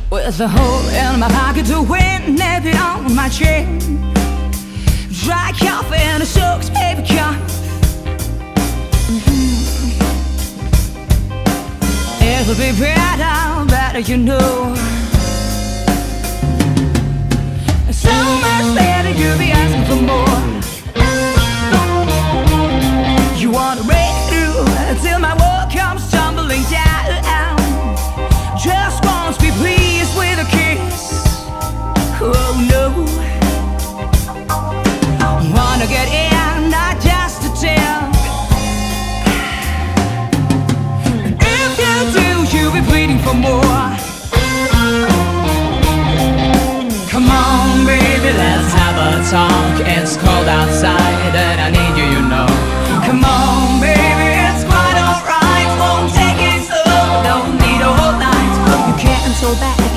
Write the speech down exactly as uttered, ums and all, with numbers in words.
With a hole in my pocket to win, nappy on my chin. Dry coffee and a soaked paper cup. mm-hmm. It'll be better, better you know. So much better you'll be asking for more. You wanna break through till my world comes tumbling down. Just want to be pleased with a kiss. Oh no. Wanna get in, not just to tell. If you do, you'll be pleading for more. Come on baby, let's have a talk. It's cold outside and I need you, you know. Come on baby, it's quite alright. Won't take it slow, don't need a whole night. You can't hold back